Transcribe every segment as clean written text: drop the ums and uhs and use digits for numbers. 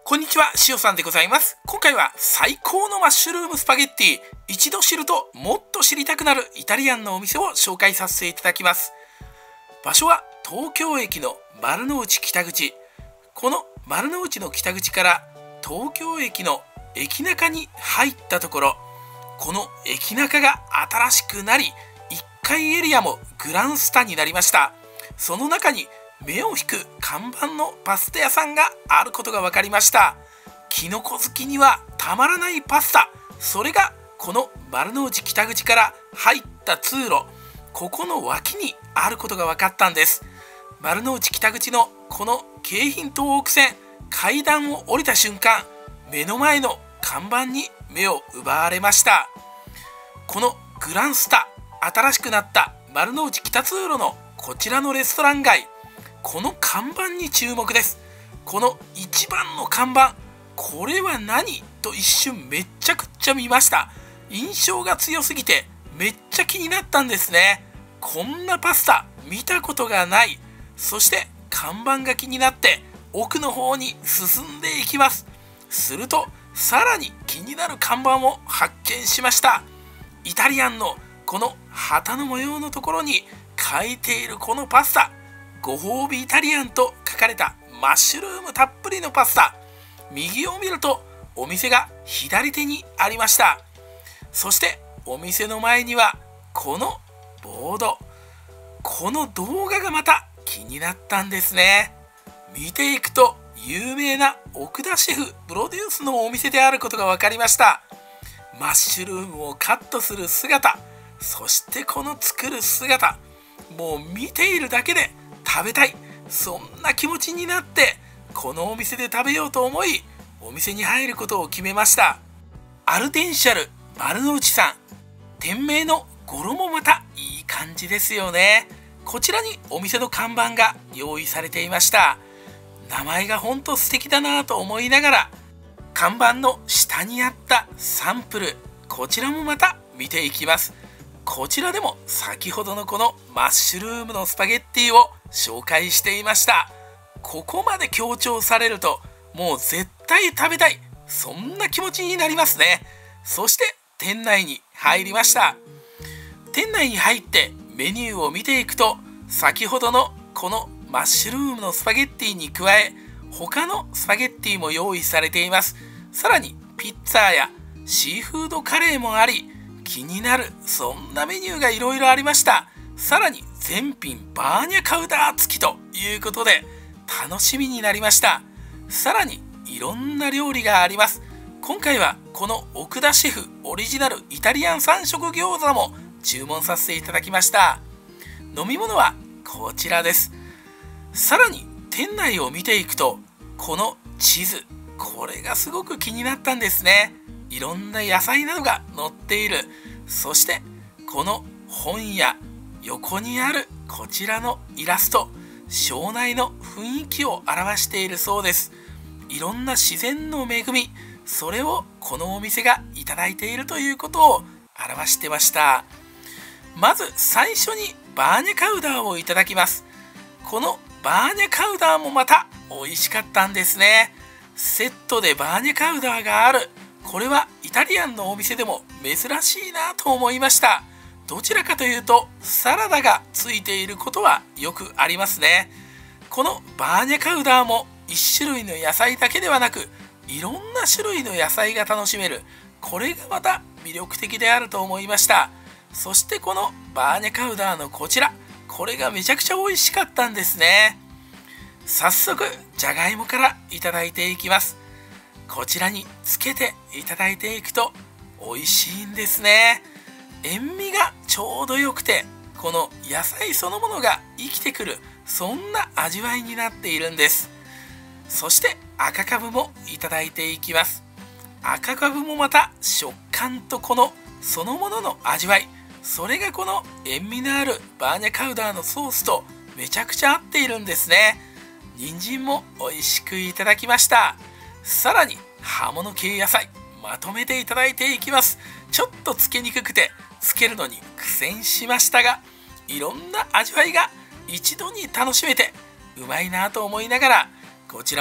こんにちは、しおさんでございます。今回は最高のマッシュルームスパゲッティ、一度知るともっと知りたくなるイタリアンのお店を紹介させていただきます。場所は東京駅の丸の内北口。この丸の内の北口から東京駅の駅中に入ったところ、この駅中が新しくなり、1階エリアもグランスタになりました。その中に目を引く看板のパスタ屋さんがあることが分かりました。キノコ好きにはたまらないパスタ、それがこの丸の内北口から入った通路、ここの脇にあることが分かったんです。丸の内北口のこの京浜東北線、階段を降りた瞬間、目の前の看板に目を奪われました。このグランスタ、新しくなった丸の内北通路のこちらのレストラン街、この看板に注目です。この一番の看板、これは何と一瞬めっちゃくちゃ見ました。印象が強すぎてめっちゃ気になったんですね。こんなパスタ見たことがない。そして看板が気になって奥の方に進んでいきます。するとさらに気になる看板を発見しました。イタリアンのこの旗の模様のところに書いているこのパスタ、ご褒美イタリアンと書かれたマッシュルームたっぷりのパスタ、右を見るとお店が左手にありました。そしてお店の前にはこのボード、この動画がまた気になったんですね。見ていくと有名な奥田シェフプロデュースのお店であることが分かりました。マッシュルームをカットする姿、そしてこの作る姿、もう見ているだけで食べたい、そんな気持ちになってこのお店で食べようと思い、お店に入ることを決めました。アルテンシャル丸の内さん、店名の語呂もまたいい感じですよね。こちらにお店の看板が用意されていました。名前がほんと素敵だなと思いながら、看板の下にあったサンプル、こちらもまた見ていきます。こちらでも先ほどのこのマッシュルームのスパゲッティを紹介していました。ここまで強調されるともう絶対食べたい、そんな気持ちになりますね。そして店内に入りました。店内に入ってメニューを見ていくと、先ほどのこのマッシュルームのスパゲッティに加え、他のスパゲッティも用意されています。さらにピッツァやシーフードカレーもあり、気になるそんなメニューがいろいろありました。さらに全品バーニャカウダー付きということで楽しみになりました。さらにいろんな料理があります。今回はこの奥田シェフオリジナルイタリアン3色餃子も注文させていただきました。飲み物はこちらです。さらに店内を見ていくと、この地図、これがすごく気になったんですね。いろんな野菜などが載っている。そしてこの本や横にあるこちらのイラスト、庄内の雰囲気を表しているそうです。いろんな自然の恵み、それをこのお店がいただいているということを表してました。まず最初にバーニャカウダーをいただきます。このバーニャカウダーもまた美味しかったんですね。セットでバーニャカウダーがある、これはイタリアンのお店でも珍しいなと思いました。どちらかというとサラダがついていることはよくありますね。このバーニャカウダーも1種類の野菜だけではなく、いろんな種類の野菜が楽しめる、これがまた魅力的であると思いました。そしてこのバーニャカウダーのこちら、これがめちゃくちゃ美味しかったんですね。早速じゃがいもからいただいていきます。こちらにつけていただいていくと美味しいんですね。塩味がちょうどよくて、この野菜そのものが生きてくる、そんな味わいになっているんです。そして赤かぶもいただいていきます。赤かぶもまた食感とこのそのものの味わい、それがこの塩味のあるバーニャカウダーのソースとめちゃくちゃ合っているんですね。人参も美味しくいただきました。さらに葉物系野菜まとめていただいていきます。ちょっとつけにくくてつけるのに苦戦しましたが、いろんな味わいが一度に楽しめてうまいなと思いながら、こちらも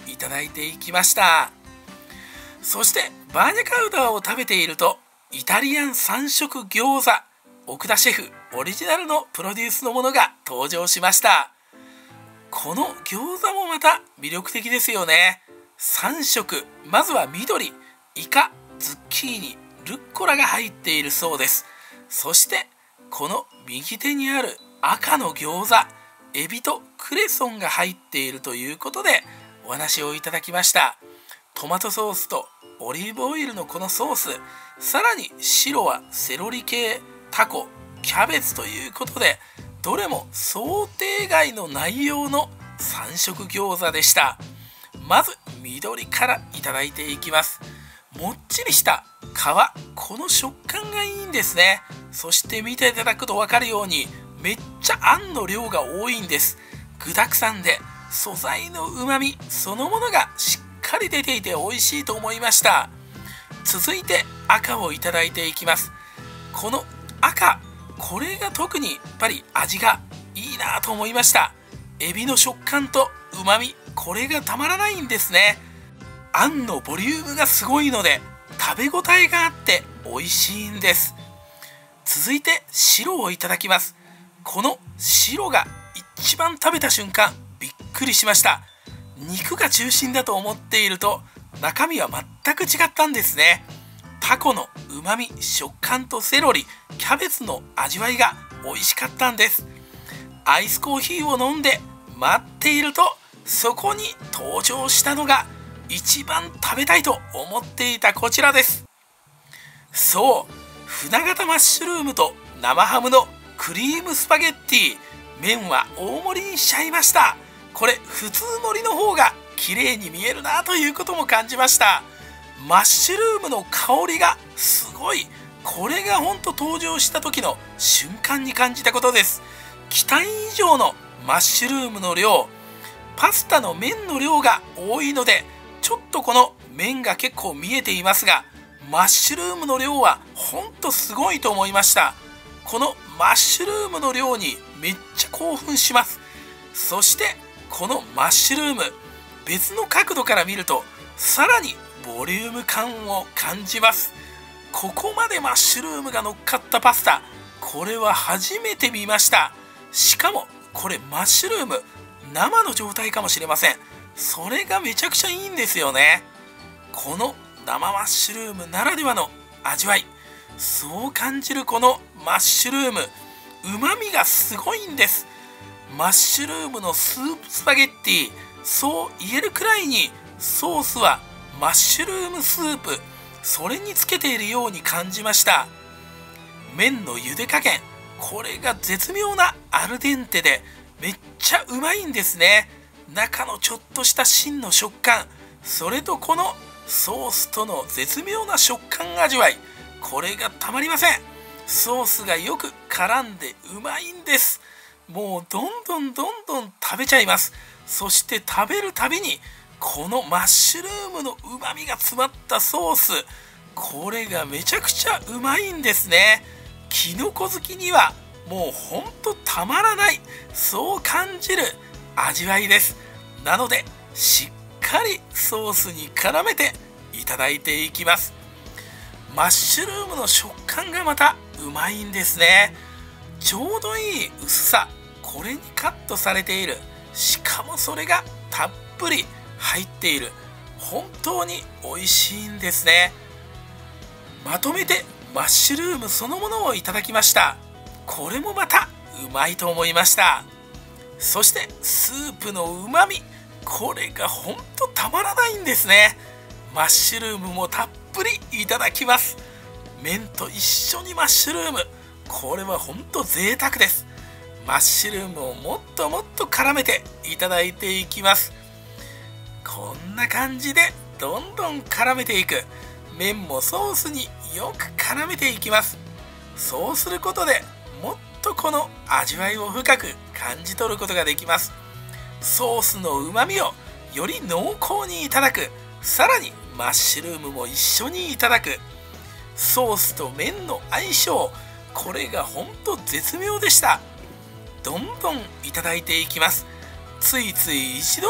いただいていきました。そしてバーニャカウダを食べていると、イタリアン3色餃子、奥田シェフオリジナルのプロデュースのものが登場しました。この餃子もまた魅力的ですよね。3色、まずは緑、イカ、ズッキーニ、ルッコラが入っているそうです。そしてこの右手にある赤の餃子、エビとクレソンが入っているということでお話をいただきました。トマトソースとオリーブオイルのこのソース、さらに白はセロリ系、タコ、キャベツということで、どれも想定外の内容の3色餃子でした。まず緑からいただいていきます。もっちりした皮、この食感がいいんですね。そして見ていただくと分かるように、めっちゃあんの量が多いんです。具沢山で素材のうまみそのものがしっかり出ていて美味しいと思いました。続いて赤をいただいていきます。この赤、これが特にやっぱり味がいいなと思いました。エビの食感とうまみ、これがたまらないんですね。あんのボリュームがすごいので食べ応えがあって美味しいんです。続いて白をいただきます。この白が一番食べた瞬間びっくりしました。肉が中心だと思っていると中身は全く違ったんですね。タコのうまみ、食感とセロリ、キャベツの味わいが美味しかったんです。アイスコーヒーを飲んで待っていると、そこに登場したのが一番食べたいと思っていたこちらです。そう、船形マッシュルームと生ハムのクリームスパゲッティ、麺は大盛りにしちゃいました。これ普通盛りの方が綺麗に見えるなということも感じました。マッシュルームの香りがすごい、これが本当登場した時の瞬間に感じたことです。期待以上のマッシュルームの量、パスタの麺の量が多いのでちょっとこの麺が結構見えていますが、マッシュルームの量は本当すごいと思いました。このマッシュルームの量にめっちゃ興奮します。そしてこのマッシュルーム、別の角度から見るとさらにボリューム感を感じます。ここまでマッシュルームが乗っかったパスタ、これは初めて見ました。しかもこれマッシュルーム生の状態かもしれません。それがめちゃくちゃいいんですよね。この生マッシュルームならではの味わい、そう感じるこのマッシュルーム、うまみがすごいんです。マッシュルームのスープスパゲッティ、そう言えるくらいにソースはマッシュルームスープ、それにつけているように感じました。麺の茹で加減、これが絶妙なアルデンテでめっちゃうまいんですね。中のちょっとした芯の食感、それとこのソースとの絶妙な食感味わい、これがたまりません。ソースがよく絡んでうまいんです。もうどんどん食べちゃいます。そして食べるたびにこのマッシュルームのうまみが詰まったソース、これがめちゃくちゃうまいんですね。きのこ好きにはもうほんとたまらない、そう感じる味わいです。なのでしっかりソースに絡めていただいていきます。マッシュルームの食感がまたうまいんですね。ちょうどいい薄さ、これにカットされている、しかもそれがたっぷり入っている、本当に美味しいんですね。まとめてマッシュルームそのものをいただきました。これもまたうまいと思いました。そしてスープのうまみ、これが本当たまらないんですね。マッシュルームもたっぷりいただきます。麺と一緒にマッシュルーム、これは本当贅沢です。マッシュルームをもっともっと絡めていただいていきます。こんな感じでどんどん絡めていく。麺もソースによく絡めていきます。そうすることでもっとこの味わいを深く感じ取ることができます。ソースのうまみをより濃厚にいただく、さらにマッシュルームも一緒にいただく。ソースと麺の相性、これが本当絶妙でした。どんどんいただいていきます。ついつい一度に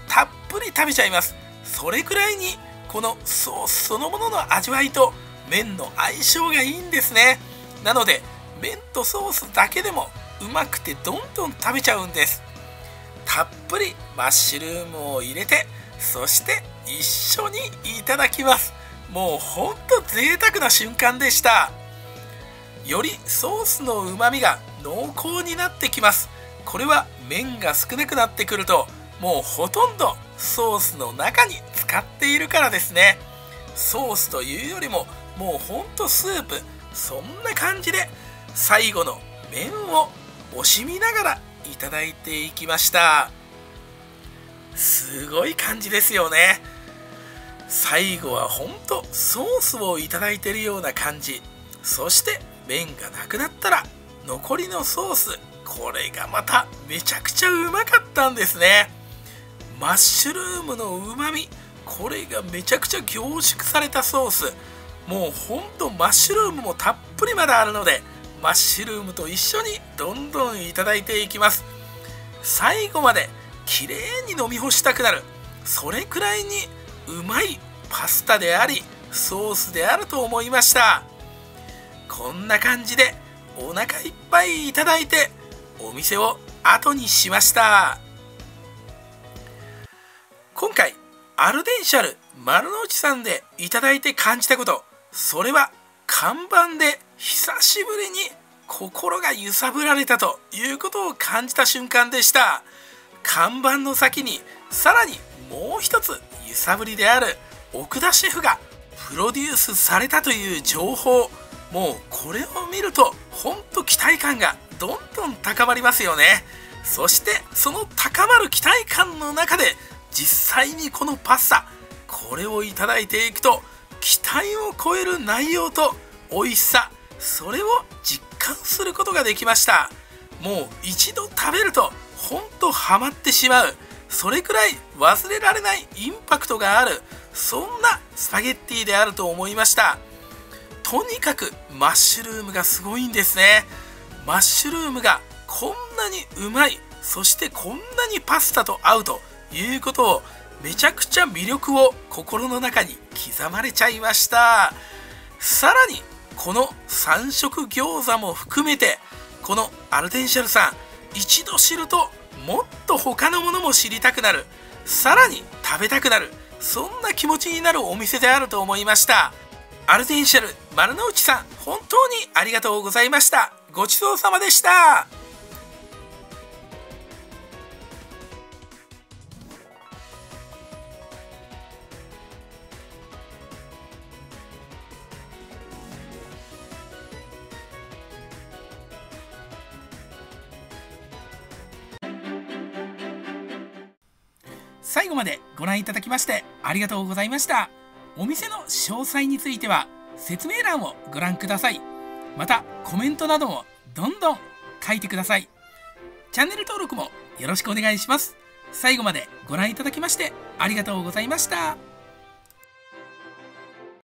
たっぷり食べちゃいます。それくらいにこのソースそのものの味わいと麺の相性がいいんですね。なので麺とソースだけでもうまくてどんどん食べちゃうんです。たっぷりマッシュルームを入れて、そして一緒にいただきます。もうほんと贅沢な瞬間でした。よりソースのうまみが濃厚になってきます。これは麺が少なくなってくると、もうほとんどソースの中に使っているからですね。ソースというよりももうほんとスープ、そんな感じで最後の麺を惜しみながらいただいていきました。すごい感じですよね。最後はほんとソースをいただいているような感じ。そして麺がなくなったら残りのソース、これがまためちゃくちゃうまかったんですね。マッシュルームのうまみ、これがめちゃくちゃ凝縮されたソース。もうほんとマッシュルームもたっぷりまだあるので、マッシュルームと一緒にどんどんいただいていきます。最後まできれいに飲み干したくなる、それくらいにうまいパスタでありソースであると思いました。こんな感じでお腹いっぱいいただいてお店を後にしました。今回アルデンシャル丸の内さんでいただいて感じたこと、それは看板で久しぶりに心が揺さぶられたということを感じた瞬間でした。看板の先にさらにもう一つ揺さぶりである奥田シェフがプロデュースされたという情報、もうこれを見るとほんと期待感がどんどん高まりますよね。そしてその高まる期待感の中で実際にこのパスタ、これをいただいていくと期待を超える内容と美味しさ、それを実感することができました。もう一度食べるとほんとハマってしまう、それくらい忘れられないインパクトがある、そんなスパゲッティであると思いました。とにかくマッシュルームがすごいんですね。マッシュルームがこんなにうまい、そしてこんなにパスタと合うということを、めちゃくちゃ魅力を心の中に刻まれちゃいました。さらにこの3色餃子も含めて、このアルデンシャルさん、一度知るともっと他のものも知りたくなる、さらに食べたくなる、そんな気持ちになるお店であると思いました。アルデンシャル丸の内さん、本当にありがとうございました。ごちそうさまでした。最後までご覧いただきましてありがとうございました。お店の詳細については説明欄をご覧ください。またコメントなどもどんどん書いてください。チャンネル登録もよろしくお願いします。最後までご覧いただきましてありがとうございました。